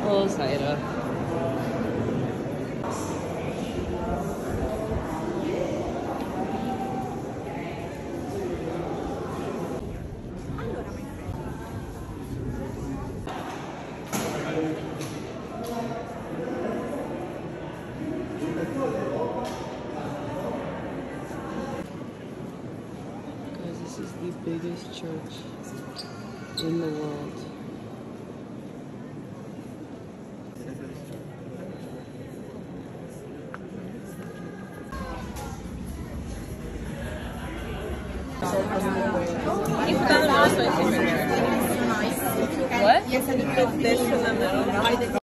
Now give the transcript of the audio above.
beautiful Zaira. Guys, this is the biggest church in the world. What?